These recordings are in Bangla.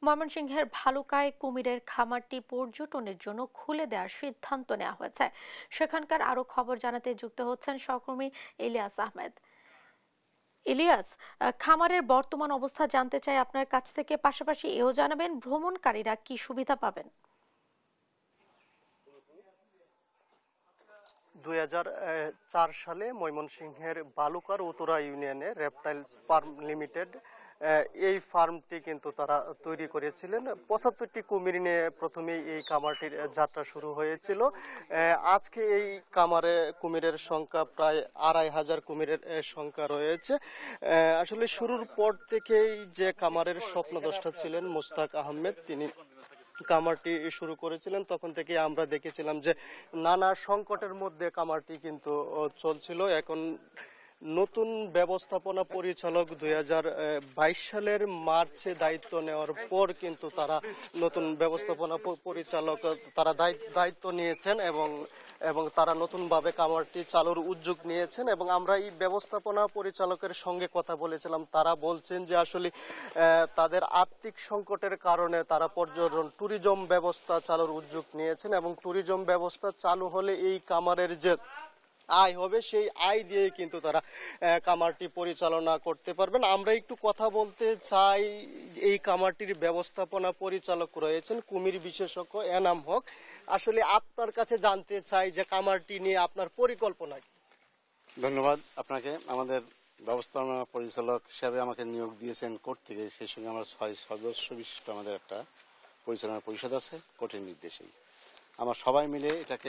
ময়মনসিংহের ভালুকায় কুমিরের খামারটি পর্যটনের জন্য খুলে দেওয়ার সিদ্ধান্ত নেওয়া হয়েছে। সেখানকার আরো খবর জানাতে যুক্ত হচ্ছেন সহকর্মী ইলিয়াস আহমেদ। ইলিয়াস, খামারের বর্তমান অবস্থা জানতে চাই আপনার কাছ থেকে, পাশাপাশি এও জানাবেন ভ্রমণকারীরা কি সুবিধা পাবেন। 2004 সালে ময়মনসিংহের বালুকার উত্তরা ইউনিয়নে রেপটাইলস ফার্ম লিমিটেড এই ফার্মটি কিন্তু তারা তৈরি করেছিলেন। 75টি কুমির নিয়ে প্রথমেই এই খামারটির যাত্রা শুরু হয়েছিল। আজকে এই খামারে কুমিরের সংখ্যা প্রায় 2500 কুমিরের সংখ্যা রয়েছে। আসলে শুরুর পর থেকেই যে খামারের স্বপ্নদ্রষ্টা ছিলেন মুস্তাক আহমেদ, তিনি খামারটি শুরু করেছিলেন। তখন থেকে আমরা দেখেছিলাম যে নানা সংকটের মধ্যে খামারটি কিন্তু চলছিল। এখন নতুন ব্যবস্থাপনা পরিচালক 2022 সালের মার্চে দায়িত্ব নেওয়ার পর কিন্তু তারা নতুন ব্যবস্থাপনা পরিচালক তারা দায়িত্ব নিয়েছেন এবং তারা নতুনভাবে খামারটি চালুর উদ্যোগ নিয়েছেন। এবং আমরা এই ব্যবস্থাপনা পরিচালকের সঙ্গে কথা বলেছিলাম। তারা বলছেন যে আসলে তাদের আর্থিক সংকটের কারণে তারা পর্যটন ট্যুরিজম ব্যবস্থা চালুর উদ্যোগ নিয়েছেন এবং ট্যুরিজম ব্যবস্থা চালু হলে এই খামারের যে আয় হবে সেই আয় দিয়ে কিন্তু তারা খামারটি পরিচালনা করতে পারবেন। আমরা একটু কথা বলতে চাই, এই খামারটির ব্যবস্থাপনা পরিচালক রয়েছেন কুমির বিশেষজ্ঞ এনাম হক। আসলে আপনার কাছে জানতে চাই যে খামারটি নিয়ে আপনার পরিকল্পনা কি? ধন্যবাদ আপনাকে। আমাদের ব্যবস্থাপনা পরিচালক হিসাবে আমাকে নিয়োগ দিয়েছেন কোর্ট থেকে, সেই সঙ্গে আমরা 6 সদস্য বিশিষ্ট আমাদের একটা পরিচালনা পরিষদ আছে কোর্টের নির্দেশেই। আমরা সবাই মিলে এটাকে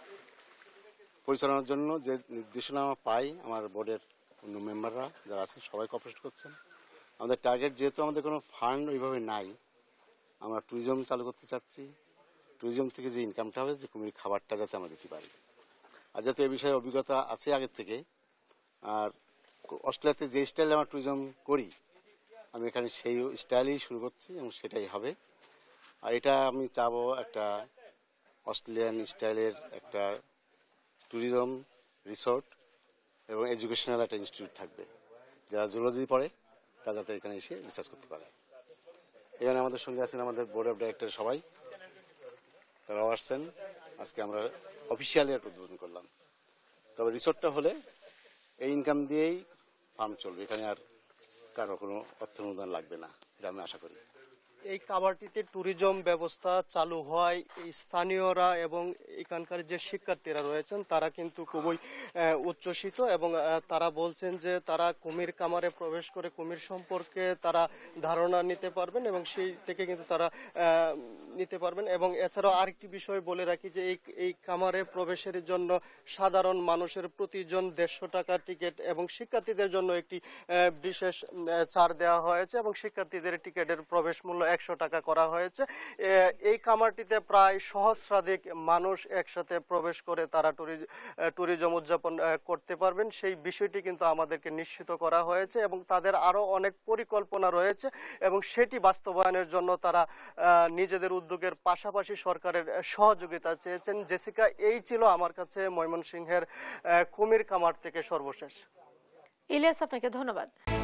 পরিচালনার জন্য যে নির্দেশনা পাই, আমার বোর্ডের অন্য মেম্বাররা যারা আছেন সবাই কোঅপারেট করছেন। আমাদের টার্গেট, যেহেতু আমাদের কোনো ফান্ড ওইভাবে নাই, আমরা ট্যুরিজম চালু করতে চাচ্ছি। ট্যুরিজম থেকে যে ইনকামটা হবে, যে কুমির খাবারটা যাতে আমরা দিতে পারি, আর যাতে এই বিষয়ে অভিজ্ঞতা আছে আগের থেকে। আর অস্ট্রেলিয়াতে যে স্টাইলে আমরা ট্যুরিজম করি, আমি এখানে সেই স্টাইলেই শুরু করছি এবং সেটাই হবে। আর এটা আমি চাবো একটা অস্ট্রেলিয়ান স্টাইলের একটা ট্যুরিজম রিসোর্ট এবং এডুকেশনাল একটা ইনস্টিটিউট থাকবে। যারা জুলজি পড়ে তারা যাতে এখানে এসে রিসার্চ করতে পারে। এখানে আমাদের সঙ্গে আছেন আমাদের বোর্ড অফ ডাইরেক্টর, সবাই তারাও আসছেন। আজকে আমরা অফিসিয়ালি একটা উদ্বোধন করলাম। তবে রিসোর্টটা হলে এই ইনকাম দিয়েই ফার্ম চলবে, এখানে আর কারো কোনো অর্থ অনুদান লাগবে না, এটা আমি আশা করি। এই খামারটিতে ট্যুরিজম ব্যবস্থা চালু হয়, এই স্থানীয়রা এবং এখানকার যে শিক্ষার্থীরা রয়েছেন তারা কিন্তু খুবই উচ্ছ্বসিত এবং তারা বলছেন যে তারা কুমির খামারে প্রবেশ করে কুমির সম্পর্কে তারা ধারণা নিতে পারবেন এবং সেই থেকে কিন্তু তারা নিতে পারবেন। এবং এছাড়াও আরেকটি বিষয় বলে রাখি যে এই খামারে প্রবেশের জন্য সাধারণ মানুষের প্রতিজন 150 টাকা টিকিট এবং শিক্ষার্থীদের জন্য একটি বিশেষ ছাড় দেওয়া হয়েছে এবং শিক্ষার্থীদের টিকিটের প্রবেশ মূল্য 100 টাকা করা হয়েছে। এই খামারটিতে প্রায় সহস্রাধিক মানুষ একসাথে প্রবেশ করে তারা ট্যুরিজম উদযাপন করতে পারবেন, সেই বিষয়টি কিন্তু আমাদেরকে নিশ্চিত করা হয়েছে এবং তাদের আরো অনেক পরিকল্পনা রয়েছে এবং সেটি বাস্তবায়নের জন্য তারা নিজেদের উদ্যোগের পাশাপাশি সরকারের সহযোগিতা চেয়েছেন। জেসিকা, এই ছিল আমার কাছে ময়মনসিংহের কুমির খামার থেকে সর্বশেষ। ইলিয়াস, আপনাকে ধন্যবাদ।